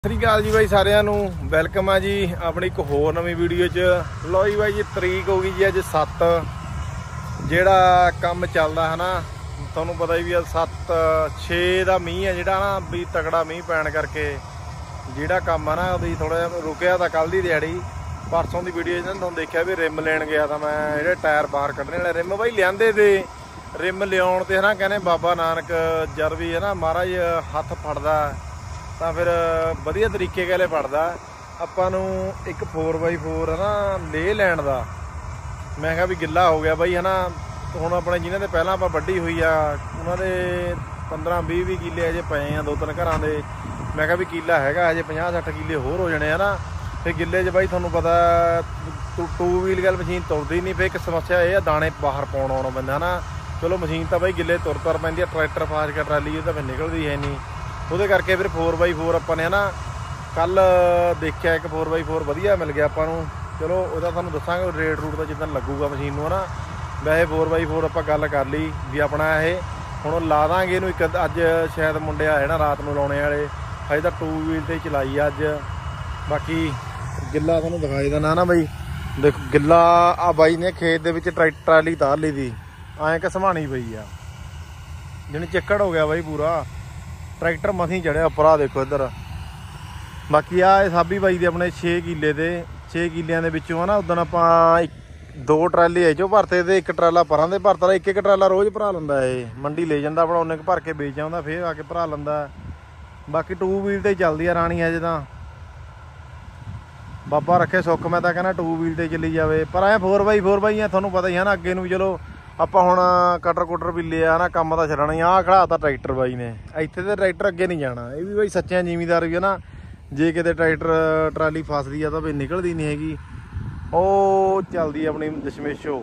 ਸਤਿ ਸ਼੍ਰੀ ਅਕਾਲ ਜੀ ਬਾਈ ਸਾਰਿਆਂ ਨੂੰ ਵੈਲਕਮ ਆ ਜੀ ਆਪਣੀ ਇੱਕ ਹੋਰ ਨਵੀਂ ਵੀਡੀਓ 'ਚ। ਲਓ ਜੀ ਬਾਈ ਜੀ ਤਰੀਕ ਹੋ ਗਈ ਜੀ ਅੱਜ 7। ਜਿਹੜਾ ਕੰਮ ਚੱਲਦਾ ਹੈ ਨਾ ਤੁਹਾਨੂੰ ਪਤਾ ਹੀ ਵੀ 7-6 ਦਾ ਮੀਂਹ ਹੈ ਜਿਹੜਾ ਨਾ ਵੀ ਤਕੜਾ ਮੀਂਹ ਪੈਣ ਕਰਕੇ ਜਿਹੜਾ ਕੰਮ ਆ ਨਾ ਉਹਦੀ ਥੋੜਾ ਜਿਹਾ ਰੁਕਿਆ ਤਾਂ ਕੱਲ ਦੀ ਦਿਹਾੜੀ। ਪਰਸੋਂ ਦੀ ਵੀਡੀਓ 'ਚ ਤੁਹਾਨੂੰ ਦੇਖਿਆ ਵੀ ਰਿਮ ਲੈਣ ਗਿਆ ਤਾਂ ਮੈਂ ਜਿਹੜੇ ਟਾਇਰ ਬਾਹਰ ਕੱਢਣੇ ਵਾਲੇ ਰਿਮ ਬਾਈ ਲਿਆਂਦੇ ਤੇ ਰਿਮ ਲਿਆਉਣ ਤੇ ਹਨਾ ਕਹਿੰਦੇ ਬਾਬਾ ਨਾਨਕ ਜਦ ਵੀ ਹੈ ਨਾ ਮਹਾਰਾਜ ਹੱਥ ਫੜਦਾ ਤਾਂ ਫਿਰ ਵਧੀਆ ਤਰੀਕੇ ਕਹਿਲੇ ਫੜਦਾ। ਆਪਾਂ ਨੂੰ ਇੱਕ 4x4 ਹੈ ਨਾ ਲੇ ਲੈਣ ਦਾ ਮੈਂ ਕਿਹਾ ਵੀ ਗਿੱਲਾ ਹੋ ਗਿਆ ਬਾਈ ਹੈ ਨਾ। ਹੁਣ ਆਪਣੇ ਜਿਨ੍ਹਾਂ ਦੇ ਪਹਿਲਾਂ ਆਪਾਂ ਵੱਢੀ ਹੋਈ ਆ ਉਹਨਾਂ ਦੇ 15-20 ਕਿੱਲੇ ਅਜੇ ਪਏ ਆ 2-3 ਘਰਾਂ ਦੇ। ਮੈਂ ਕਿਹਾ ਵੀ ਕਿੱਲਾ ਹੈਗਾ ਅਜੇ 50-60 ਕਿੱਲੇ ਹੋਰ ਹੋ ਜਾਣੇ ਆ ਨਾ। ਫਿਰ ਗਿੱਲੇ 'ਚ ਬਾਈ ਤੁਹਾਨੂੰ ਪਤਾ 2 ਵੀਲ ਗੱਲ ਮਸ਼ੀਨ ਤੁਰਦੀ ਨਹੀਂ। ਫਿਰ ਇੱਕ ਸਮੱਸਿਆ ਇਹ ਆ ਦਾਣੇ ਬਾਹਰ ਪਾਉਣ ਆਉਣਾ ਪੈਂਦਾ ਨਾ। ਚਲੋ ਮਸ਼ੀਨ ਤਾਂ ਬਾਈ ਗਿੱਲੇ ਤੁਰ ਪੈਂਦੀ ਆ। ਟਰੈਕਟਰ ਫਾਸਟ ਕਰ ਟਰਾਲੀ ਉਹ ਤਾਂ ਫਿਰ ਨਿਕਲਦੀ ਹੈ ਨਹੀਂ। ਉਹਦੇ ਕਰਕੇ ਫਿਰ 4x4 ਆਪਾਂ ਨੇ ਨਾ ਕੱਲ ਦੇਖਿਆ ਇੱਕ 4x4 ਵਧੀਆ ਮਿਲ ਗਿਆ ਆਪਾਂ ਨੂੰ। ਚਲੋ ਉਹਦਾ ਤੁਹਾਨੂੰ ਦੱਸਾਂਗੇ ਰੇਟ ਰੂਟ ਦਾ ਜਿੱਦਾਂ ਲੱਗੂਗਾ ਮਸ਼ੀਨ ਨੂੰ ਹੈ ਨਾ। ਵੈਸੇ 4x4 ਆਪਾਂ ਗੱਲ ਕਰ ਲਈ ਵੀ ਆਪਣਾ ਇਹ ਹੁਣ ਲਾ ਦਾਂਗੇ ਇਹਨੂੰ ਇੱਕ ਅੱਜ ਸ਼ਾਇਦ ਮੁੰਡੇ ਆਏ ਨਾ ਰਾਤ ਨੂੰ ਲਾਉਣੇ ਵਾਲੇ। ਹਜੇ ਤਾਂ 2 ਵੀਲ 'ਤੇ ਚਲਾਈ ਆ ਅੱਜ। ਬਾਕੀ ਗਿੱਲਾ ਤੁਹਾਨੂੰ ਦਿਖਾਈ ਦੇਣਾ ਨਾ ਬਾਈ। ਦੇਖੋ ਗਿੱਲਾ ਆ ਬਾਈ ਨੇ ਖੇਤ ਦੇ ਵਿੱਚ ਟਰਾਲੀ ਤਾਰ ਲਈ ਦੀ ਐਂ ਘਸਮਾਣੀ ਪਈ ਆ ਜਿਹਨੇ ਚੱਕੜ ਹੋ ਗਿਆ ਬਾਈ ਪੂਰਾ। ਟਰੈਕਟਰ ਮਸੀਂ ਚੜਿਆ ਉੱਪਰ ਆ ਦੇਖੋ ਇੱਧਰ। ਬਾਕੀ ਆ ਸਾਬੀ ਬਾਈ ਦੇ ਆਪਣੇ 6 ਕਿੱਲੇ ਦੇ 6 ਕਿੱਲਿਆਂ ਦੇ ਵਿੱਚੋਂ ਹੈ ਨਾ ਉਦੋਂ ਆਪਾਂ 2 ਟਰਾਲੇ ਇਹ 'ਚੋਂ ਭਰਤੇ ਤੇ ਇੱਕ ਟਰਾਲਾ ਪਰਾਂ ਦੇ ਭਰਤਾ। ਇੱਕ ਟਰਾਲਾ ਰੋਜ਼ ਭਰਾ ਲੈਂਦਾ ਇਹ ਮੰਡੀ ਲੈ ਜਾਂਦਾ ਆਪਣਾ ਉਹਨੇ ਭਰ ਕੇ ਵੇਚ ਆਉਂਦਾ ਫਿਰ ਆ ਕੇ ਭਰਾ ਲੈਂਦਾ। ਬਾਕੀ 2 ਵੀਲ 'ਤੇ ਚੱਲਦੀ ਆ ਰਾਣੀ ਹਜੇ ਤਾਂ ਬਾਬਾ ਰੱਖੇ ਸੁੱਖ। ਮੈਂ ਤਾਂ ਕਹਿੰਦਾ 2 ਵੀਲ 'ਤੇ ਚੱਲੀ ਜਾਵੇ ਪਰ ਐਂ 4x4 ਬਾਈ ਆ ਤੁਹਾਨੂੰ ਪਤਾ ਹੀ ਹੈ ਨਾ ਅੱਗੇ ਨੂੰ ਵੀ। ਚਲੋ ਆਪਾਂ ਹੁਣ ਕਟਰ ਵੀ ਲਿਆ ਨਾ ਕੰਮ ਤਾਂ ਛੱਡਣਾ ਹੀ। ਆਹ ਖੜਾਤਾ ਟਰੈਕਟਰ ਬਾਈ ਨੇ ਇੱਥੇ ਤੇ ਟਰੈਕਟਰ ਅੱਗੇ ਨਹੀਂ ਜਾਣਾ। ਇਹ ਵੀ ਬਾਈ ਸੱਚਿਆਂ ਜ਼ਿਮੀਦਾਰ ਵੀ ਹੈ ਨਾ। ਜੇ ਕਿਤੇ ਟਰੈਕਟਰ ਟਰਾਲੀ ਫਸਦੀ ਆ ਤਾਂ ਵੀ ਨਿਕਲਦੀ ਨਹੀਂ ਹੈਗੀ। ਉਹ ਚੱਲਦੀ ਆਪਣੀ ਦਸ਼ਮੇਸ਼ੋ।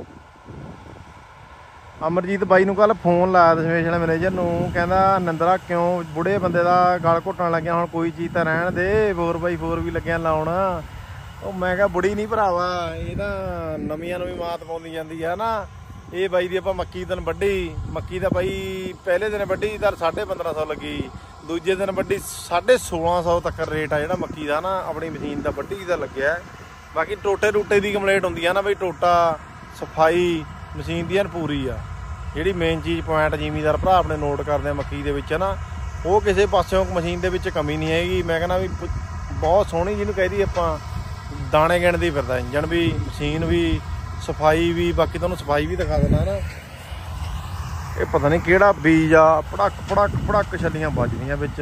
ਅਮਰਜੀਤ ਬਾਈ ਨੂੰ ਕੱਲ ਫੋਨ ਲਾਇਆ ਦਸ਼ਮੇਸ਼ ਵਾਲੇ ਮੈਨੇਜਰ ਨੂੰ। ਕਹਿੰਦਾ ਨਿੰਦਰਾ ਕਿਉਂ ਬੁੜੇ ਬੰਦੇ ਦਾ ਗਲ ਘੁੱਟਣ ਲੱਗਿਆ। ਹੁਣ ਕੋਈ ਚੀਜ਼ ਤਾਂ ਰਹਿਣ ਦੇ 4x4 ਵੀ ਲੱਗਿਆ ਲਾਉਣ। ਉਹ ਮੈਂ ਕਿਹਾ ਬੁੜੀ ਨਹੀਂ ਭਰਾਵਾ ਇਹ ਤਾਂ ਨਵੀਂ ਮਾਤ ਪਾਉਂਦੀ ਜਾਂਦੀ ਆ ਨਾ। ਇਹ ਬਾਈ ਦੀ ਆਪਾਂ ਮੱਕੀ ਦਿਨ ਵੱਢੀ। ਮੱਕੀ ਦਾ ਬਾਈ ਪਹਿਲੇ ਦਿਨ ਵੱਢੀ ਤਾਂ 1550 ਲੱਗੀ। ਦੂਜੇ ਦਿਨ ਵੱਢੀ 1650 ਤੱਕ ਰੇਟ ਆ ਜਿਹੜਾ ਮੱਕੀ ਦਾ ਨਾ ਆਪਣੀ ਮਸ਼ੀਨ ਦਾ ਵੱਢੀ ਦਾ ਲੱਗਿਆ। ਬਾਕੀ ਟੋਟੇ ਦੀ ਕੰਪਲੇਂਟ ਹੁੰਦੀ ਆ ਨਾ ਬਈ ਟੋਟਾ ਸਫਾਈ ਮਸ਼ੀਨ ਦੀ ਪੂਰੀ ਆ। ਜਿਹੜੀ ਮੇਨ ਚੀਜ਼ ਪੁਆਇੰਟ ਜ਼ਿਮੀਦਾਰ ਭਰਾ ਆਪਣੇ ਨੋਟ ਕਰਦੇ ਆ ਮੱਕੀ ਦੇ ਵਿੱਚ ਨਾ ਉਹ ਕਿਸੇ ਪਾਸਿਓਂ ਮਸ਼ੀਨ ਦੇ ਵਿੱਚ ਕਮੀ ਨਹੀਂ ਹੈਗੀ। ਮੈਂ ਕਹਿੰਦਾ ਵੀ ਬਹੁਤ ਸੋਹਣੀ ਜਿਹਨੂੰ ਕਹਿਦੀ ਆਪਾਂ ਦਾਣੇ ਗਿਣਦੀ ਫਿਰਦਾ ਇੰਜਣ ਵੀ ਮਸ਼ੀਨ ਵੀ ਸਫਾਈ ਵੀ। ਬਾਕੀ ਤੁਹਾਨੂੰ ਸਫਾਈ ਵੀ ਦਿਖਾ ਦੇਣਾ ਨਾ। ਇਹ ਪਤਾ ਨਹੀਂ ਕਿਹੜਾ ਬੀਜ ਆ ਪੜਕ ਛੱਲੀਆਂ ਵੱਜਦੀਆਂ ਵਿੱਚ।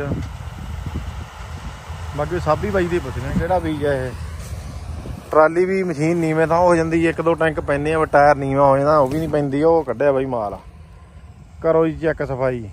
ਬਾਕੀ ਸਾਬੀ ਬਾਈ ਦੀ ਪੁੱਛਦੇ ਕਿਹੜਾ ਬੀਜ ਆ ਇਹ। ਟਰਾਲੀ ਵੀ ਮਸ਼ੀਨ ਨੀਵੇਂ ਤਾਂ ਹੋ ਜਾਂਦੀ 1-2 ਟੈਂਕ ਪੈਂਦੇ ਆ ਟਾਇਰ ਨੀਵਾਂ ਹੋ ਜਾਂਦਾ ਉਹ ਵੀ ਨਹੀਂ ਪੈਂਦੀ। ਉਹ ਕੱਢਿਆ ਬਾਈ ਮਾਲ ਕਰੋ ਜੀ ਚੈੱਕ ਸਫਾਈ।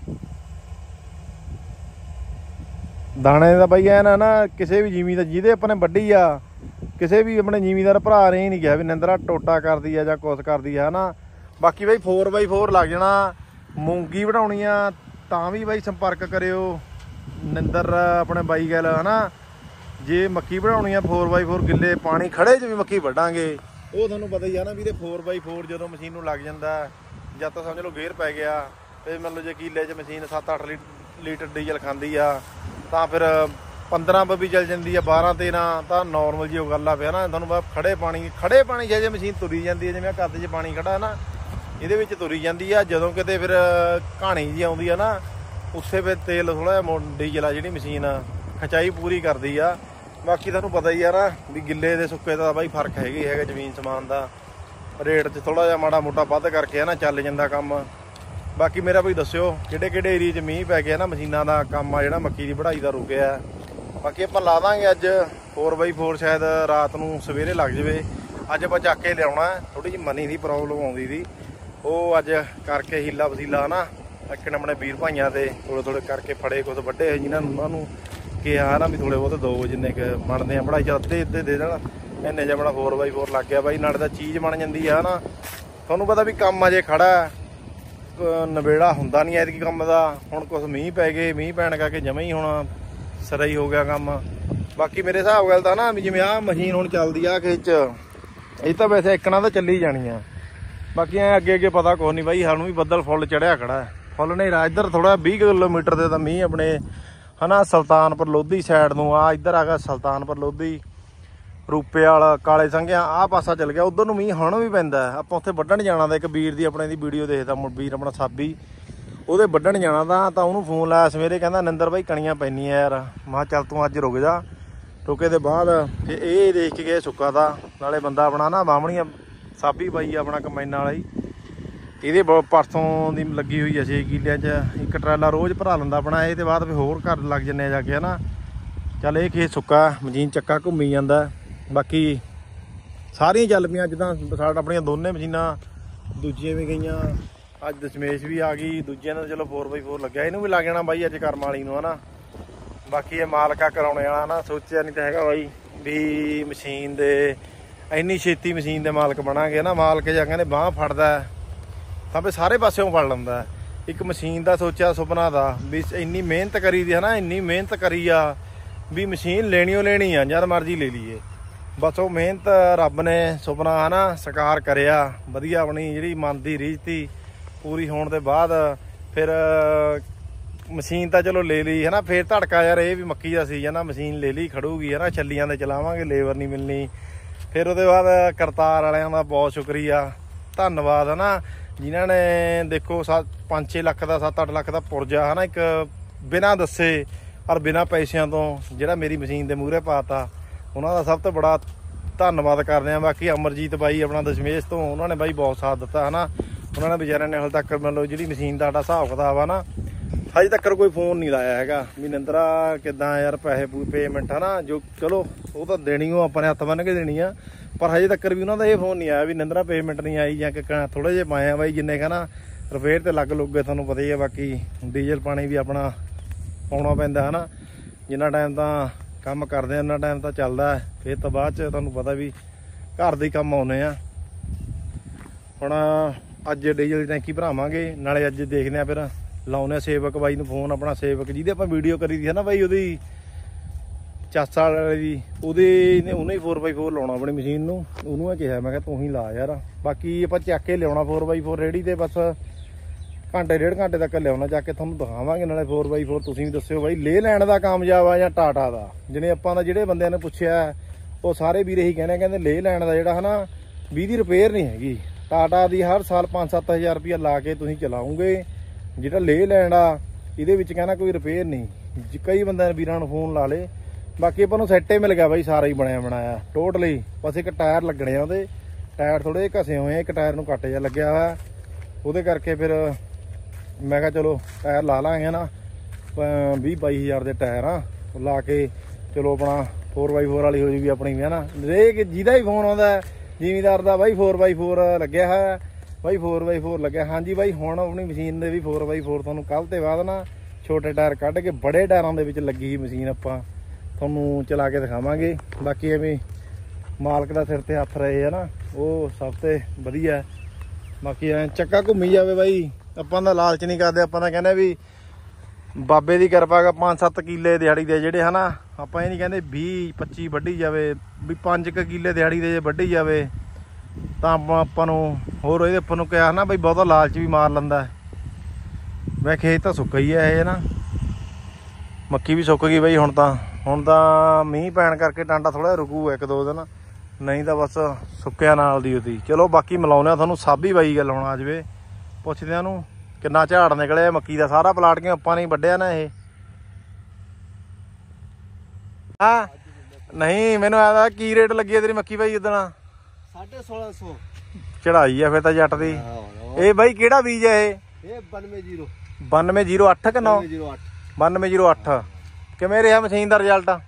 ਦਾਣੇ ਦਾ ਬਾਈ ਐ ਨਾ ਕਿਸੇ ਵੀ ਜ਼ਿਮੀਦਾਰ ਜਿਹਦੇ ਆਪਾਂ ਨੇ ਵੱਢੀ ਆ ਕਿਸੇ ਵੀ ਆਪਣੇ ਜ਼ਿਮੀਦਾਰ ਭਰਾ ਨੇ ਨਹੀਂ ਕਿਹਾ ਵੀ ਨਿੰਦਰਾ ਟੋਟਾ ਕਰਦੀ ਆ ਜਾਂ ਕੁਛ ਕਰਦੀ ਆ ਨਾ। ਬਾਕੀ ਬਾਈ 4x4 ਲੱਗ ਜਾਣਾ। ਮੂੰਗੀ ਬਣਾਉਣੀ ਆ ਤਾਂ ਵੀ ਬਾਈ ਸੰਪਰਕ ਕਰਿਓ ਨਿੰਦਰ ਆਪਣੇ ਬਾਈ ਗੱਲ ਹੈ ਨਾ। ਜੇ ਮੱਕੀ ਬਣਾਉਣੀ ਆ 4x4 ਗਿੱਲੇ ਪਾਣੀ ਖੜੇ 'ਚ ਵੀ ਮੱਕੀ ਵੱਢਾਂਗੇ। ਉਹ ਤੁਹਾਨੂੰ ਪਤਾ ਹੀ ਆ ਨਾ ਵੀ ਇਹਦੇ 4x4 ਜਦੋਂ ਮਸ਼ੀਨ ਨੂੰ ਲੱਗ ਜਾਂਦਾ ਜਦ ਤਾਂ ਸਮਝ ਲਓ ਗੇਅਰ ਪੈ ਗਿਆ ਤੇ ਮਤਲਬ ਜੇ ਕਿੱਲੇ 'ਚ ਮਸ਼ੀਨ 7-8 ਲੀਟਰ ਡੀਜ਼ਲ ਖਾਂਦੀ ਆ ਤਾਂ ਫਿਰ 15 ਵੀ ਚੱਲ ਜਾਂਦੀ ਆ 12-13 ਤਾਂ ਨੋਰਮਲ ਜੀ ਉਹ ਗੱਲ ਆ ਪਿਆ ਨਾ। ਤੁਹਾਨੂੰ ਪਤਾ ਖੜੇ ਪਾਣੀ ਜੇ ਮਸ਼ੀਨ ਤੁਰੀ ਜਾਂਦੀ ਹੈ ਜਿਵੇਂ ਆ ਕੱਦ 'ਚ ਪਾਣੀ ਖੜਾ ਨਾ ਇਹਦੇ ਵਿੱਚ ਤੁਰੀ ਜਾਂਦੀ ਆ। ਜਦੋਂ ਕਿਤੇ ਫਿਰ ਕਹਾਣੀ ਜੀ ਆਉਂਦੀ ਆ ਨਾ ਉੱਥੇ ਫਿਰ ਤੇਲ ਥੋੜ੍ਹਾ ਜਿਹਾ ਡੀਜ਼ਲ ਆ ਜਿਹੜੀ ਮਸ਼ੀਨ ਖਿਚਾਈ ਪੂਰੀ ਕਰਦੀ ਆ। ਬਾਕੀ ਤੁਹਾਨੂੰ ਪਤਾ ਹੀ ਆ ਨਾ ਵੀ ਗਿੱਲੇ ਦੇ ਸੁੱਕੇ ਦਾ ਬਾਈ ਫਰਕ ਹੈਗਾ ਜ਼ਮੀਨ ਸਮਾਨ ਦਾ ਰੇਟ 'ਚ ਥੋੜ੍ਹਾ ਜਿਹਾ ਮਾੜਾ ਮੋਟਾ ਵੱਧ ਕਰਕੇ ਹੈ ਨਾ ਚੱਲ ਜਾਂਦਾ ਕੰਮ। ਬਾਕੀ ਮੇਰਾ ਬਈ ਦੱਸਿਓ ਕਿਹੜੇ ਏਰੀਏ 'ਚ ਮੀਂਹ ਪੈ ਗਿਆ ਨਾ ਮਸ਼ੀਨਾਂ ਦਾ ਕੰਮ ਆ ਜਿਹੜਾ ਮੱਕੀ ਦੀ ਵਢਾਈ ਦਾ ਰੁਕਿਆ। ਬਾਕੀ ਆਪਾਂ ਲਾ ਦਾਂਗੇ ਅੱਜ 4x4 ਸ਼ਾਇਦ ਰਾਤ ਨੂੰ ਸਵੇਰੇ ਲੱਗ ਜਾਵੇ। ਅੱਜ ਆਪਾਂ ਚੱਕ ਕੇ ਲਿਆਉਣਾ ਥੋੜ੍ਹੀ ਜਿਹੀ ਮਨੀ ਦੀ ਪ੍ਰੋਬਲਮ ਆਉਂਦੀ ਸੀ ਉਹ ਅੱਜ ਕਰਕੇ ਹੀਲਾ ਵਸੀਲਾ ਨਾ ਇੱਕ ਆਪਣੇ ਵੀਰ ਭਾਈਆਂ ਦੇ ਥੋੜ੍ਹੇ ਕਰਕੇ ਫੜੇ ਕੁਛ ਵੱਡੇ ਜਿਨ੍ਹਾਂ ਨੂੰ ਉਹਨਾਂ ਨੂੰ ਕਿਹਾ ਨਾ ਵੀ ਥੋੜ੍ਹੇ ਬਹੁਤ ਦੋ ਜਿੰਨੇ ਕੁ ਬਣਦੇ ਆ ਵਢਾਈ 'ਚ ਅੱਧੇ ਦੇ ਦੇਣਾ ਇੰਨੇ ਜਿਹਾ ਆਪਣਾ 4x4 ਲੱਗ ਗਿਆ ਬਾਈ। ਨਾਲੇ ਤਾਂ ਚੀਜ਼ ਬਣ ਜਾਂਦੀ ਆ ਨਾ। ਤੁਹਾਨੂੰ ਪਤਾ ਵੀ ਕੰਮ ਅਜੇ ਖੜਾ ਨਵੇੜਾ ਹੁੰਦਾ ਨਹੀਂ ਐਤਕੀ ਕੰਮ ਦਾ। ਹੁਣ ਕੁਛ ਮੀਂਹ ਪੈ ਗਏ ਮੀਂਹ ਪੈਣ ਕਰਕੇ ਜਮਾ ਹੀ ਹੁਣ ਸਿਰਾ ਹੀ ਹੋ ਗਿਆ ਕੰਮ। ਬਾਕੀ ਮੇਰੇ ਹਿਸਾਬ ਗੱਲ ਤਾਂ ਨਾ ਵੀ ਜਿਵੇਂ ਆਹ ਮਸ਼ੀਨ ਹੁਣ ਚੱਲਦੀ ਆ ਖੇਤ 'ਚ ਇਹ ਤਾਂ ਵੈਸੇ ਇੱਕਣਾ ਤਾਂ ਚੱਲੀ ਜਾਣੀ ਆ। ਬਾਕੀ ਐਂ ਅੱਗੇ ਪਤਾ ਕੁਛ ਨਹੀਂ ਬਾਈ। ਸਾਨੂੰ ਵੀ ਬੱਦਲ ਫੁੱਲ ਚੜਿਆ ਖੜਾ ਫੁੱਲ ਹਨੇਰਾ ਇੱਧਰ ਥੋੜ੍ਹਾ 20 ਕਿਲੋਮੀਟਰ ਦੇ ਤਾਂ ਮੀਂਹ ਆਪਣੇ ਹਨਾ ਸੁਲਤਾਨਪੁਰ ਲੋਧੀ ਸਾਈਡ ਨੂੰ ਆ ਇੱਧਰ ਆ ਗਿਆ ਸੁਲਤਾਨਪੁਰ ਲੋਧੀ ਰੂਪੇ ਵਾਲਾ ਕਾਲੇ ਸੰਘਿਆ ਆਹ ਪਾਸਾ ਚੱਲ ਗਿਆ ਉਧਰ ਨੂੰ ਮੀਂਹ ਹੁਣ ਵੀ ਪੈਂਦਾ ਆਪਾਂ ਉੱਥੇ ਵੱਢਣ ਜਾਣਾ ਤਾਂ ਇੱਕ ਵੀਰ ਦੀ ਆਪਣੇ ਦੀ ਵੀਡੀਓ ਦੇਖਦਾ ਵੀਰ ਆਪਣਾ ਸਾਬੀ ਉਹਦੇ ਵੱਢਣ ਜਾਣਾ ਤਾਂ ਉਹਨੂੰ ਫੋਨ ਲਾਇਆ ਸਵੇਰੇ ਕਹਿੰਦਾ ਨਿੰਦਰ ਬਾਈ ਕਣੀਆਂ ਪੈਣੀਆਂ ਯਾਰ ਮੈਂ ਕਿਹਾ ਚੱਲ ਤੂੰ ਅੱਜ ਰੁਕ ਜਾ ਰੁਕੇ ਦੇ ਬਾਅਦ ਫਿਰ ਇਹ ਦੇਖ ਕੇ ਗਏ ਸੁੱਕਾ ਦਾ ਨਾਲੇ ਬੰਦਾ ਆਪਣਾ ਨਾ ਬਾਹਮਣੀਆਂ ਸਾਬੀ ਬਾਈ ਆਪਣਾ ਕੰਬਾਈਨਾਂ ਵਾਲਾ ਹੀ ਇਹਦੇ ਪਰਸੋਂ ਦੀ ਲੱਗੀ ਹੋਈ ਆ 6 ਕਿੱਲਿਆਂ 'ਚ ਇੱਕ ਟਰਾਲਾ ਰੋਜ਼ ਭਰਾ ਲੈਂਦਾ ਆਪਣਾ ਇਹ ਤੇ ਬਾਅਦ ਫਿਰ ਹੋਰ ਘਰ ਲੱਗ ਜੰਨੇ ਜਾ ਕੇ ਹਨਾ ਚੱਲ ਇਹ ਖੇਤ ਸੁੱਕਾ ਮਸ਼ੀਨ ਚੱਕਾ ਘੁੰਮੀ ਜਾਂਦਾ ਬਾਕੀ ਸਾਰੀਆਂ ਚੱਲ ਪਈਆਂ ਜਿੱਦਾਂ ਸਾਡਾ ਆਪਣੀਆਂ ਦੋਨੇ ਮਸ਼ੀਨਾਂ ਦੂਜੀਆਂ ਵੀ ਗਈਆਂ ਅੱਜ ਦਸ਼ਮੇਸ਼ ਵੀ ਆ ਗਈ ਦੂਜਿਆਂ ਦਾ ਚਲੋ 4x4 ਲੱਗਿਆ ਇਹਨੂੰ ਵੀ ਲੱਗ ਜਾਣਾ ਬਾਈ ਅੱਜ ਕਰਮ ਵਾਲੀ ਨੂੰ ਹਨਾ ਬਾਕੀ ਇਹ ਮਾਲਕਾ ਕਰਾਉਣੇ ਵਾਲਾ ਨਾ ਸੋਚਿਆ ਨਹੀਂ ਤਾਂ ਹੈਗਾ ਬਾਈ ਵੀ ਮਸ਼ੀਨ ਦੇ ਇੰਨੀ ਛੇਤੀ ਮਸ਼ੀਨ ਦੇ ਮਾਲਕ ਬਣਾਂਗੇ ਨਾ ਮਾਲਕ ਜਾਂ ਕਹਿੰਦੇ ਬਾਂਹ ਫੜਦਾ ਤਾਂ ਵੀ ਸਾਰੇ ਪਾਸਿਓਂ ਫੜ ਲੈਂਦਾ ਇੱਕ ਮਸ਼ੀਨ ਦਾ ਸੋਚਿਆ ਸੁਪਨਾ ਦਾ ਵੀ ਇੰਨੀ ਮਿਹਨਤ ਕਰੀ ਦੀ ਹਨਾ ਇੰਨੀ ਮਿਹਨਤ ਕਰੀ ਆ ਵੀ ਮਸ਼ੀਨ ਲੈਣੀ ਓ ਲੈਣੀ ਆ ਜਦ ਮਰਜ਼ੀ ਲੈ ਲਈਏ ਬਸ ਉਹ ਮਿਹਨਤ ਰੱਬ ਨੇ ਸੁਪਨਾ ਹਨਾ ਸਾਕਾਰ ਕਰਿਆ ਵਧੀਆ ਆਪਣੀ ਜਿਹੜੀ ਮਨ ਦੀ ਰੀਝ ਤੀ ਪੂਰੀ ਹੋਣ ਦੇ ਬਾਅਦ ਫਿਰ ਮਸ਼ੀਨ ਤਾਂ ਚਲੋ ਲੈ ਲਈ ਹਨਾ ਫਿਰ ਧੜਕਾ ਯਾਰ ਇਹ ਵੀ ਮੱਕੀ ਦਾ ਸੀਜ਼ਨ ਆ ਮਸ਼ੀਨ ਲੈ ਲਈ ਖੜੂਗੀ ਹਨਾ ਛੱਲੀਆਂ ਦੇ ਚਲਾਵਾਂਗੇ ਲੇਬਰ ਨਹੀਂ ਮਿਲਣੀ ਫਿਰ ਉਹਦੇ ਬਾਅਦ ਕਰਤਾਰ ਵਾਲਿਆਂ ਦਾ ਬਹੁਤ ਸ਼ੁਕਰੀਆ ਧੰਨਵਾਦ ਹਨਾ ਜਿਨ੍ਹਾਂ ਨੇ ਦੇਖੋ 5-6 ਲੱਖ ਦਾ 7-8 ਲੱਖ ਦਾ ਪੁਰਜਾ ਹਨਾ ਇੱਕ ਬਿਨਾਂ ਦੱਸੇ ਔਰ ਬਿਨਾਂ ਪੈਸਿਆਂ ਤੋਂ ਜਿਹੜਾ ਮੇਰੀ ਮਸ਼ੀਨ ਦੇ ਮੂਹਰੇ ਪਾਤਾ ਉਹਨਾਂ ਦਾ ਸਭ ਤੋਂ ਬੜਾ ਧੰਨਵਾਦ ਕਰਦੇ ਆ ਬਾਕੀ ਅਮਰਜੀਤ ਬਾਈ ਆਪਣਾ ਦਸ਼ਮੇਸ਼ ਤੋਂ ਉਹਨਾਂ ਨੇ ਬਾਈ ਬਹੁਤ ਸਾਥ ਦਿੱਤਾ ਹਨਾ ਉਹਨਾਂ ਨੇ ਵਿਚਾਰਿਆਂ ਨੇ ਹਾਲੇ ਤੱਕ ਮੰਨ ਲਓ ਜਿਹੜੀ ਮਸ਼ੀਨ ਦਾ ਸਾਡਾ ਹਿਸਾਬ ਕਿਤਾਬ ਆ ਨਾ ਹਜੇ ਤੱਕ ਕੋਈ ਫੋਨ ਨਹੀਂ ਲਾਇਆ ਹੈਗਾ ਵੀ ਨਿੰਦਰਾ ਕਿੱਦਾਂ ਯਾਰ ਪੈਸੇ ਪੇਮੈਂਟ ਹਨਾ ਜੋ ਚਲੋ ਉਹ ਤਾਂ ਦੇਣੀ ਉਹ ਆਪਾਂ ਨੇ ਹੱਥ ਬੰਨ ਕੇ ਦੇਣੀ ਆ ਪਰ ਹਜੇ ਤੱਕ ਵੀ ਉਹਨਾਂ ਦਾ ਇਹ ਫੋਨ ਨਹੀਂ ਆਇਆ ਵੀ ਨਿੰਦਰਾ ਪੇਮੈਂਟ ਨਹੀਂ ਆਈ ਜਾਂ ਕਿ ਥੋੜੇ ਜਿਹੇ ਪਾਏ ਆ ਬਾਈ ਜਿੰਨੇ ਕਹਿੰਦਾ ਰਿਪੇਅਰ ਤੇ ਲੱਗ ਲੁੱਗੇ ਤੁਹਾਨੂੰ ਪਤਾ ਹੀ ਆ ਬਾਕੀ ਡੀਜ਼ਲ ਪਾਣੀ ਵੀ ਆਪਣਾ ਪਾਉਣਾ ਪੈਂਦਾ ਹਨਾ ਜਿੰਨਾ ਟਾਈਮ ਤਾਂ ਕੰਮ ਕਰਦੇ ਆ ਉਹਨਾਂ ਟਾਈਮ ਤਾਂ ਚੱਲਦਾ ਫਿਰ ਤਾਂ ਬਾਅਦ 'ਚ ਤੁਹਾਨੂੰ ਪਤਾ ਵੀ ਘਰ ਦੇ ਹੀ ਕੰਮ ਆਉਨੇ ਆ ਹੁਣ ਅੱਜ ਡੀਜ਼ਲ ਦੀ ਟੈਂਕੀ ਭਰਾਵਾਂਗੇ ਨਾਲੇ ਅੱਜ ਦੇਖਦੇ ਆ ਫਿਰ ਲਾਉਨੇ ਸੇਵਕ ਬਾਈ ਨੂੰ ਫੋਨ ਆਪਣਾ ਸੇਵਕ ਜਿਹਦੇ ਆਪਾਂ ਵੀਡੀਓ ਕਰੀ ਦੀ ਹੈ ਨਾ ਬਾਈ ਉਹਦੀ ਚਾਚਾ ਵਾਲੀ ਦੀ ਉਹਨੇ 4x4 ਲਾਉਣਾ ਆਪਣੀ ਮਸ਼ੀਨ ਨੂੰ ਉਹਨੂੰ ਇਹ ਕਿਹਾ ਮੈਂ ਕਿਹਾ ਤੂੰ ਹੀ ਲਾ ਯਾਰ ਬਾਕੀ ਆਪਾਂ ਚੱਕ ਕੇ ਲਿਆਉਣਾ 4x4 ਰੇੜੀ ਤੇ ਬਸ ਘੰਟੇ ਡੇਢ ਘੰਟੇ ਤੱਕ ਲਿਆਉਣਾ ਚੱਕ ਕੇ ਤੁਹਾਨੂੰ ਦਿਖਾਵਾਂਗੇ ਨਾਲੇ 4x4 ਤੁਸੀਂ ਵੀ ਦੱਸਿਓ ਬਾਈ ਲੇ ਲੈਣ ਦਾ ਕਾਮਯਾਬ ਆ ਜਾਂ ਟਾਟਾ ਦਾ ਜਿਹਨੇ ਆਪਾਂ ਦਾ ਜਿਹੜੇ ਬੰਦਿਆਂ ਨੇ ਪੁੱਛਿਆ ਉਹ ਸਾਰੇ ਵੀਰ ਇਹੀ ਕਹਿੰਦੇ ਲੇ ਲੈਣ ਦਾ ਜਿਹੜਾ ਹਨਾ 20 ਦੀ ਰਿਪੇਅਰ ਨਹੀਂ ਹੈਗੀ ਟਾਟਾ ਦੀ ਹਰ ਸਾਲ 5-7 ਹਜ਼ਾਰ ਰੁਪਇਆ ਲਾ ਕੇ ਤੁਸੀਂ ਚਲਾਉਂਗੇ ਜਿਹੜਾ ਲੇ ਲੈਣ ਆ ਇਹਦੇ ਵਿੱਚ ਕਹਿੰਦਾ ਕੋਈ ਰਿਪੇਅਰ ਨਹੀਂ ਕਈ ਬੰਦਿਆਂ ਨੇ ਵੀਰਾਂ ਨੂੰ ਫੋਨ ਲਾ ਲੇ ਬਾਕੀ ਆਪਾਂ ਨੂੰ ਸੈੱਟ ਹੀ ਮਿਲ ਗਿਆ ਬਾਈ ਸਾਰਾ ਹੀ ਬਣਾਇਆ ਟੋਟਲੀ ਬਸ ਇੱਕ ਟਾਇਰ ਲੱਗਣੇ ਆ ਉਹਦੇ ਟਾਇਰ ਥੋੜੇ ਘਸੇ ਹੋਏ ਆ ਇੱਕ ਟਾਇਰ ਨੂੰ ਕੱਟ ਜਾ ਲੱਗਿਆ ਹੋਇਆ ਉਹਦੇ ਕਰਕੇ ਫਿਰ ਮੈਂ ਕਿਹਾ ਚਲੋ ਟਾਇਰ ਲਾ ਲਾਂਗੇ ਨਾ 20-22 ਹਜ਼ਾਰ ਦੇ ਟਾਇਰ ਆ ਲਾ ਕੇ ਚਲੋ ਆਪਣਾ 4x4 ਵਾਲੀ ਹੋ ਜੂਗੀ ਆਪਣੀ ਵੀ ਹਨਾ ਹਰੇਕ ਜਿਹਦਾ ਹੀ ਫੋਨ ਆਉਂਦਾ ਜ਼ਿਮੀਦਾਰ ਦਾ ਬਾਈ 4x4 ਲੱਗਿਆ ਹੋਇਆ ਬਾਈ 4x4 ਲੱਗਿਆ ਹਾਂਜੀ ਬਾਈ ਹੁਣ ਆਪਣੀ ਮਸ਼ੀਨ ਦੇ ਵੀ 4x4 ਤੁਹਾਨੂੰ ਕੱਲ ਤੇ ਬਾਅਦ ਨਾ ਛੋਟੇ ਟਾਇਰ ਕੱਢ ਕੇ ਬੜੇ ਟਾਇਰਾਂ ਦੇ ਵਿੱਚ ਲੱਗੀ ਮਸ਼ੀਨ ਆਪਾਂ ਤੁਹਾਨੂੰ ਚਲਾ ਕੇ ਦਿਖਾਵਾਂਗੇ ਬਾਕੀ ਐਵੇਂ ਮਾਲਕ ਦਾ ਸਿਰ ਤੇ ਹੱਥ ਰਹੇ ਆ ਨਾ ਉਹ ਸਭ ਤੋਂ ਵਧੀਆ ਬਾਕੀ ਐ ਚੱਕਾ ਘੁੰਮੀ ਜਾਵੇ ਬਾਈ ਆਪਾਂ ਦਾ ਲਾਲਚ ਨਹੀਂ ਕਰਦੇ ਆਪਾਂ ਤਾਂ ਕਹਿੰਦੇ ਵੀ ਬਾਬੇ ਦੀ ਕਿਰਪਾ ਕਾ 5-7 ਕਿੱਲੇ ਦਿਹਾੜੀ ਦੇ ਜਿਹੜੇ ਹਨਾ ਆਪਾਂ ਇਹ ਨਹੀਂ ਕਹਿੰਦੇ 20-25 ਵੱਢੀ ਜਾਵੇ ਵੀ 5 ਕਿੱਲੇ ਦਿਹਾੜੀ ਦੇ ਜੇ ਵੱਢੀ ਜਾਵੇ ਤਾਂ ਆਪਾਂ ਨੂੰ ਹੋਰ ਇਹਦੇ ਉੱਪਰ ਨੂੰ ਕਿਹਾ ਨਾ ਬਈ ਬਹੁਤਾ ਲਾਲਚ ਵੀ ਮਾਰ ਲੈਂਦਾ ਮੈਂ ਖੇਤ ਤਾਂ ਸੁੱਕਾ ਹੀ ਹੈ ਇਹ ਨਾ ਮੱਕੀ ਵੀ ਸੁੱਕ ਗਈ ਬਈ ਹੁਣ ਤਾਂ ਮੀਂਹ ਪੈਣ ਕਰਕੇ ਟਾਂਡਾ ਥੋੜਾ ਰੁਕੂ 1-2 ਦਿਨ ਨਹੀਂ ਤਾਂ ਬਸ ਸੁੱਕਿਆ ਨਾਲ ਦੀ ਉਹਦੀ ਚਲੋ ਬਾਕੀ ਮਿਲਾਉਂਦੇ ਤੁਹਾਨੂੰ ਸਾਬੀ ਬਾਈ ਗੱਲ ਹੁਣ ਆ ਜਾਵੇ ਪੁੱਛਦੇ ਨੂੰ ਕਿੰਨਾ ਝਾੜ ਨਿਕਲਿਆ ਮੱਕੀ ਦਾ ਸਾਰਾ ਪਲਾਟ ਕੇ ਆਪਾਂ ਨੇ ਵੱਢਿਆ ਨਾ ਇਹ ਹਾਂ ਨਹੀਂ ਮੈਨੂੰ ਆਦਾ ਕੀ ਰੇਟ ਲੱਗੀ ਤੇਰੀ ਮੱਕੀ ਬਾਈ ਉਦਣ 1650 ਚੜਾਈ ਆ ਫਿਰ ਤਾਂ ਜੱਟ ਦੀ ਇਹ ਬਾਈ ਕਿਹੜਾ ਬੀਜ ਹੈ ਇਹ 9208 9208 ਕਿ 9 9208 ਕਿਵੇਂ ਰਿਹਾ ਮਸ਼ੀਨ ਦਾ ਰਿਜ਼ਲਟ ਤਾਂ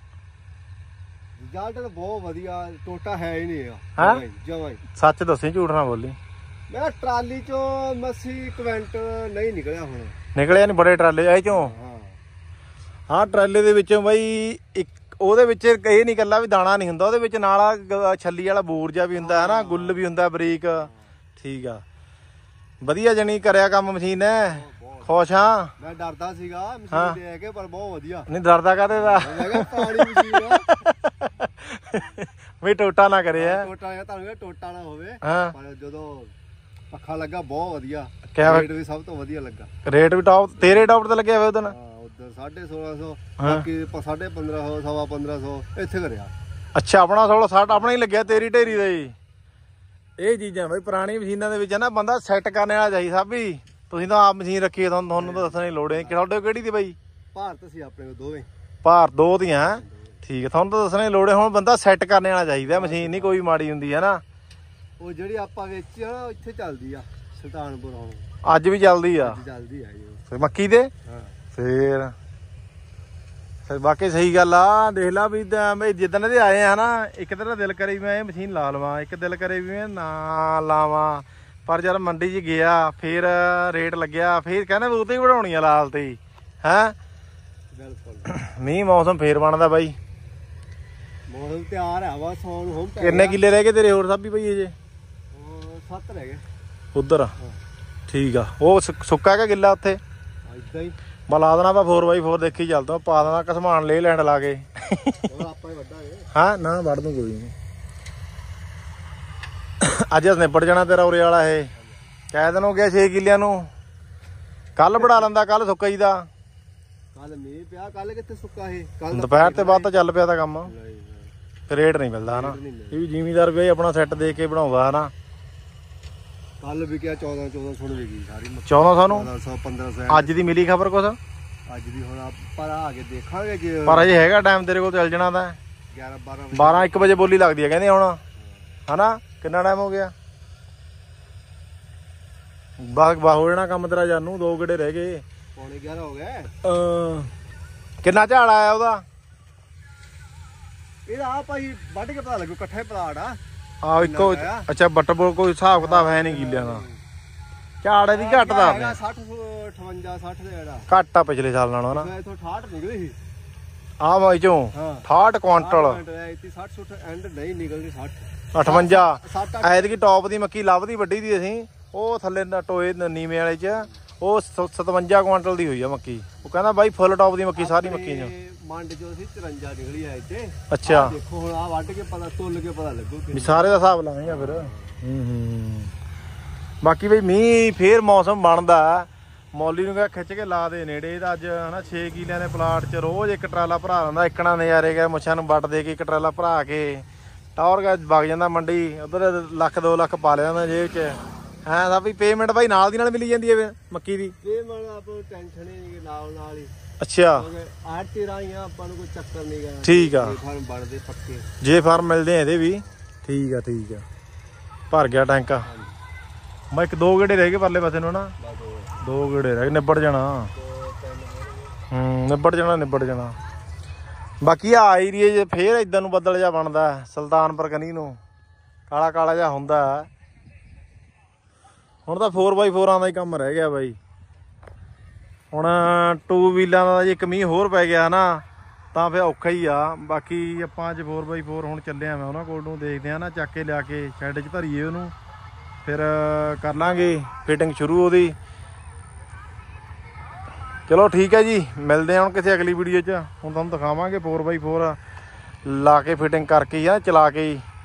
ਬਹੁਤ ਵਧੀਆ ਟੋਟਾ ਹੈ ਹੀ ਨਹੀਂ ਹਾਂ ਜਮਾਂ ਹੀ ਸੱਚ ਦੱਸੀ ਝੂਠ ਨਾ ਬੋਲੀ ਮੈਂ ਟਰਾਲੀ ਚੋਂ ਮੱਸੀ ਕੁਇੰਟ ਨਹੀਂ ਨਿਕਲਿਆ ਹੁਣ ਨਿਕਲਿਆ ਨਹੀਂ ਬੜੇ ਟਰਾਲੇ ਐ ਚੋਂ ਹਾਂ ਟਰਾਲੇ ਦੇ ਵਿੱਚੋਂ ਬਾਈ ਇੱਕ ਉਹਦੇ ਵਿੱਚ ਇਹ ਨਹੀਂ ਗੱਲਾਂ ਵੀ ਦਾਣਾ ਨਹੀਂ ਹੁੰਦਾ ਉਹਦੇ ਵਿੱਚ ਨਾਲ ਛੱਲੀ ਵਾਲਾ ਬੂਰਜਾ ਵੀ ਹੁੰਦਾ ਹੈ ਨਾ ਗੁੱਲ ਵੀ ਹੁੰਦਾ ਬਰੀਕ ਠੀਕ ਆ ਵਧੀਆ ਜਣੀ ਕਰਿਆ ਕੰਮ ਮਸ਼ੀਨ ਨੇ ਖੁਸ਼ ਹਾਂ ਮੈਂ ਡਰਦਾ ਸੀਗਾ ਮਸ਼ੀਨ ਦੇ ਕੇ ਪਰ ਬਹੁਤ ਵਧੀਆ ਨਹੀਂ ਡਰਦਾ ਕਾਹਦੇ ਦਾ ਮੈਂ ਕਿਹਾ ਪਾਣੀ ਮਸ਼ੀਨ ਵੀ ਟੋਟਾ ਨਾ ਕਰੇ ਆ ਤੁਹਾਨੂੰ ਟੋਟਾ ਨਾ ਹੋਵੇ ਹਾਂ ਪਰ ਜਦੋਂ ਪੱਖਾ ਲੱਗਾ ਬਹੁਤ ਵਧੀਆ ਰੇਟ ਵੀ ਸਭ ਤੋਂ ਵਧੀਆ ਲੱਗਾ ਰੇਟ ਵੀ ਟੌਪ ਤੇਰੇ ਟੌਪ ਤੇ ਲੱਗਿਆ ਹੋਇਆ ਉਹਦਨ ਉਧਰ 1650 ਬਾਕੀ 1550 ਸਵਾ 1500 ਇੱਥੇ ਕਰਿਆ। ਅੱਛਾ ਆਪਣਾ 1660 ਆਪਣਾ ਹੀ ਲੱਗਿਆ ਤੇਰੀ ਢੇਰੀ ਦਾ ਜੀ। ਇਹ ਚੀਜ਼ਾਂ ਬਈ ਪੁਰਾਣੀ ਮਸ਼ੀਨਾਂ ਦੇ ਵਿੱਚ ਹੈ ਨਾ ਬੰਦਾ ਸੈੱਟ ਕਰਨ ਵਾਲਾ ਚਾਹੀਦਾ ਸਾਬੀ। ਤੁਸੀਂ ਤਾਂ ਆਪ ਮਸ਼ੀਨ ਰੱਖੀ ਤੁਹਾਨੂੰ ਤਾਂ ਦੱਸਣ ਦੀ ਲੋੜ ਨਹੀਂ। ਤੁਹਾਡੇ ਕਿਹੜੀ ਦੀ ਬਾਈ? ਭਾਰਤ ਸੀ ਆਪਣੇ ਕੋਲ ਦੋਵੇਂ। ਭਾਰਤ ਦੋ ਦੀਆਂ ਠੀਕ ਹੈ, ਤੁਹਾਨੂੰ ਤਾਂ ਦੱਸਣ ਦੀ ਲੋੜ ਹੈ। ਹੁਣ ਬੰਦਾ ਸੈੱਟ ਕਰਨ ਵਾਲਾ ਚਾਹੀਦਾ, ਮਸ਼ੀਨ ਨਹੀਂ ਕੋਈ ਮਾੜੀ ਹੁੰਦੀ ਹੈ ਨਾ। ਉਹ ਜਿਹੜੀ ਆਪਾਂ ਵੇਚੀ ਆ ਨਾ ਇੱਥੇ ਚੱਲਦੀ ਆ ਸੁਲਤਾਨਪੁਰ ਹੁਣ ਅੱਜ ਵੀ ਚੱਲਦੀ ਆ। ਚੱਲਦੀ ਆ ਫਿਰ ਮੱਕੀ ਦੇ ਹਾਂ ਫੇਰ ਬਾਕੀ ਸਹੀ ਗੱਲ ਆ। ਦੇਖ ਲਾ ਵੀ ਜਿੱਦਣ ਦੇ ਆਏ ਆ ਨਾ, ਇੱਕ ਤਰ੍ਹਾਂ ਦਿਲ ਕਰੇ ਵੀ ਮੈਂ ਇਹ ਮਸ਼ੀਨ ਲਾ ਲਵਾਂ, ਇੱਕ ਦਿਲ ਕਰੇ ਵੀ ਮੈਂ ਨਾ ਲਾਵਾਂ। ਪਰ ਜਦ ਮੰਡੀ 'ਚ ਗਿਆ ਫੇਰ ਰੇਟ ਲੱਗਿਆ, ਫੇਰ ਕਹਿੰਦੇ ਵੀ ਉਹ ਤੇ ਹੀ ਵਧਾਉਣੀ ਆ ਲਾਲ ਤੇ ਹੀ ਹੈ। ਬਿਲਕੁਲ ਮੀਂਹ ਮੌਸਮ ਫੇਰ ਬਣਦਾ ਬਾਈ। ਮੌਸਮ ਤਿਆਰ ਆ ਵਾ ਸੌਣ ਹੁਣ। ਕਿੰਨੇ ਕਿੱਲੇ ਰਹਿ ਗਏ ਤੇਰੇ ਹੋਰ ਸਾਬੀ ਬਾਈ ਅਜੇ? 7 ਰਹਿ ਗਏ ਉਧਰ ਠੀਕ ਆ। ਉਹ ਸੁੱਕਾ ਕਿ ਗਿੱਲਾ ਉੱਥੇ? ਇਦਾਂ ਹੀ ਮੈਂ ਲਾ ਦੇਣਾ ਵਾ 4x4 ਦੇਖੀ ਚੱਲਦਾ, ਪਾ ਦੇਣਾ ਘਸਮਾਨ ਲੈ ਲੈਂਡ ਲਾ ਕੇ। ਆਪਾਂ ਹੀ ਵੱਢਾਂਗੇ। ਹਾਂ ਨਾ ਵੱਢ ਦੂੰ ਕੋਈ ਨਹੀਂ। ਅੱਜ ਨਿਬੜ ਜਾਣਾ ਤੇਰਾ ਉਰੇ ਵਾਲਾ। ਇਹ ਕਹਿ ਦਿਨ ਹੋ ਗਿਆ 6 ਕਿੱਲਿਆਂ ਨੂੰ। ਕੱਲ ਵੜਾ ਲੈਂਦਾ, ਕੱਲ ਸੁੱਕਾ ਹੀ ਦਾ। ਕੱਲ ਮੀਂਹ ਪਿਆ, ਕੱਲ ਕਿੱਥੇ ਸੁੱਕਾ ਇਹ? ਕੱਲ ਦੁਪਹਿਰ ਤੇ ਬਾਅਦ ਤਾਂ ਚੱਲ ਪਿਆ ਤਾਂ ਕੰਮ। ਰੇਟ ਨਹੀਂ ਮਿਲਦਾ ਹਨਾ। ਇਹ ਵੀ ਜ਼ਿਮੀਦਾਰ ਵੀ ਆਪਣਾ ਸੈੱਟ ਦੇ ਕੇ ਬਣਾਉਂਦਾ ਹਨਾ। ਕੱਲ ਵੀ ਕਿਹਾ 1400 ਨੂੰ ਵਿਕੀ ਸਾਰੀ 1400 ਨੂੰ 1400 1500। ਅੱਜ ਦੀ ਮਿਲੀ ਖਬਰ ਕੁਛ? ਅੱਜ ਦੀ ਹੁਣ ਆਪਾਂ ਆ ਕੇ ਦੇਖਾਂਗੇ ਜੇ। ਪਰ ਅਜੇ ਹੈਗਾ ਟਾਈਮ ਤੇਰੇ ਕੋਲ, ਚੱਲ ਜਾਣਾ ਤਾਂ 11 12 1 ਵਜੇ ਬੋਲੀ ਲੱਗਦੀ ਹੈ ਕਹਿੰਦੇ ਹੁਣ ਹਨਾ। ਕਿੰਨਾ ਟਾਈਮ ਹੋ ਗਿਆ? ਬਾਗ ਹੋ ਜਾਣਾ ਕੰਮ ਤੇਰਾ ਜਾਨੂ। 2 ਗੇੜੇ ਰਹਿ ਗਏ। ਪੌਣੇ 11 ਹੋ ਗਏ। ਕਿੰਨਾ ਝਾੜ ਆਇਆ ਉਹਦਾ? ਇਹਦਾ ਆ ਭਾਈ ਵੱਢ ਕੇ ਪਤਾ ਲੱਗੂ, ਇਕੱਠਾ ਹੀ ਪਲਾਟ ਆ। ਆ ਇੱਕੋ ਅੱਛਾ ਬਟਰ ਕੋਈ ਹਿਸਾਬ ਕਿਤਾਬ ਹੈ ਨਹੀਂ ਕਿੱਲਿਆਂ ਦਾ। ਝਾੜ ਇਹਦੀ ਘੱਟ ਦਾ 60 58 60 ਦਾ ਜਿਹੜਾ ਘੱਟ ਆ ਪਿਛਲੇ ਸਾਲ ਨਾਲੋਂ ਹਨਾ। ਮੈਂ ਇਥੋਂ 68 ਨਿਕਲੀ ਸੀ ਆਹ ਮਾਈ ਚੋਂ 68 ਕੁਆਂਟਲ। 60 60 ਐਂਡ ਨਹੀਂ ਨਿਕਲਦੀ 60 58 ਐਤਕੀ ਟੌਪ ਦੀ ਮੱਕੀ ਲੱਭਦੀ ਵੱਡੀ ਦੀ ਅਸੀਂ। ਉਹ ਥੱਲੇ ਟੋਏ ਨੀਵੇਂ ਵਾਲੇ ਚ ਉਹ 57 ਕੁਆਂਟਲ ਦੀ ਹੋਈ ਆ ਮੱਕੀ। ਉਹ ਕਹਿੰਦਾ ਬਾਈ ਫੁੱਲ ਟੌਪ ਦੀ ਮੱਕੀ ਸਾਰੀ ਮੱਕੀ ਚ ਮੰਡ ਚੋਂ ਸੀ 54 ਨਿਕਲੀ ਆ ਇੱਥੇ। ਅੱਛਾ ਦੇਖੋ ਹੁਣ ਆ ਵੱਢ ਕੇ ਪਤਾ ਤੁੱਲ ਕੇ ਪਤਾ ਲੱਗੂ ਵੀ ਸਾਰੇ ਦਾ ਹਿਸਾਬ ਲਾਵੇਂਗਾ ਫਿਰ। ਬਾਕੀ ਬਈ ਮੀਂਹ ਫੇਰ ਮੌਸਮ ਬਣਦਾ। ਮੌਲੀ ਨੂੰ ਕਿਹਾ ਖਿੱਚ ਕੇ ਲਾ ਦੇ ਨੇੜੇ। ਇਹਦਾ ਅੱਜ ਹਨਾ 6 ਕਿੱਲਿਆਂ ਦੇ ਪਲਾਟ 'ਚ ਰੋਜ਼ ਇੱਕ ਟਰਾਲਾ ਭਰਾ ਦਿੰਦਾ। ਇੱਕਣਾ ਨਜ਼ਾਰੇ ਗਿਆ ਮੁੱਛਾਂ ਨੂੰ ਵੱਟ ਦੇ ਕੇ ਇੱਕ ਟਰਾਲਾ ਭਰਾ ਕੇ ਟੌਰ ਗਾ ਵਗ ਜਾਂਦਾ ਮੰਡੀ। ਉਧਰ ਲੱਖ 2 ਲੱਖ ਪਾ ਲਿਆ ਹੁੰਦਾ ਜੇਬ 'ਚ। ਹਾਂ ਤਾਂ ਵੀ ਪੇਮੈਂਟ ਬਾਈ ਨਾਲ ਦੀ ਨਾਲ ਮਿਲੀ ਜਾਂਦੀ ਹੈ ਮੱਕੀ ਦੀ। ਪੇਮੈਂਟ ਆਪਾਂ ਟੈਨਸ਼ਨ ਹੀ ਨਹੀਂ, ਨਾਲ ਹੀ। ਅੱਛਾ ਆੜਤੀ ਰਾਈਆਂ ਆਪਾਂ ਨੂੰ ਕੋਈ ਚੱਕਰ ਨਹੀਂ ਗਾ। ਠੀਕ ਆ। ਫਾਰਮ ਬਣਦੇ ਪੱਕੇ ਜੇ ਫਾਰਮ ਮਿਲਦੇ ਆ ਇਹਦੇ ਵੀ। ਠੀਕ ਆ ਠੀਕ ਆ। ਭਰ ਗਿਆ ਟੈਂਕ। ਮੈਂ 1 2 ਗੇੜੇ ਰਹਿ ਗਏ ਪਰਲੇ ਪਾਸੇ ਨੂੰ ਨਾ। 2 ਗੇੜੇ ਰਹਿ ਗਏ, ਨਿਬੜ ਜਾਣਾ। ਨਿਬੜ ਜਾਣਾ। ਬਾਕੀ ਆ ਏਰੀਏ 'ਚ ਫੇਰ ਇਦਾਂ ਨੂੰ ਬੱਦਲ ਜਿਹਾ ਬਣਦਾ ਸੁਲਤਾਨਪੁਰ ਕਨੀ ਨੂੰ, ਕਾਲਾ ਕਾਲਾ ਜਿਹਾ ਹੁੰਦਾ। ਹੁਣ ਤਾਂ 4x4 ਦਾ ਹੀ ਕੰਮ ਰਹਿ ਗਿਆ ਬਾਈ। ਹੁਣ 2 ਵੀਲਾਂ ਦਾ ਜੇ ਇੱਕ ਮੀਂਹ ਹੋਰ ਪੈ ਗਿਆ ਨਾ ਤਾਂ ਫਿਰ ਔਖਾ ਹੀ ਆ। ਬਾਕੀ ਆਪਾਂ ਅੱਜ 4x4 ਹੁਣ ਚੱਲੇ ਆ ਮੈਂ ਉਹਨਾਂ ਕੋਲ ਨੂੰ, ਦੇਖਦੇ ਆ ਨਾ ਚੱਕ ਕੇ ਲਿਆ ਕੇ ਸ਼ੈੱਡ 'ਚ ਧਰੀਏ ਉਹਨੂੰ। ਫਿਰ ਕਰ ਲਾਂਗੇ ਫਿਟਿੰਗ ਸ਼ੁਰੂ ਉਹਦੀ। ਚਲੋ ਠੀਕ ਹੈ ਜੀ, ਮਿਲਦੇ ਆ ਹੁਣ ਕਿਸੇ ਅਗਲੀ ਵੀਡੀਓ 'ਚ। ਹੁਣ ਤੁਹਾਨੂੰ ਦਿਖਾਵਾਂਗੇ 4x4 ਲਾ ਕੇ ਫਿਟਿੰਗ ਕਰਕੇ ਜਾਂ ਚਲਾ ਕੇ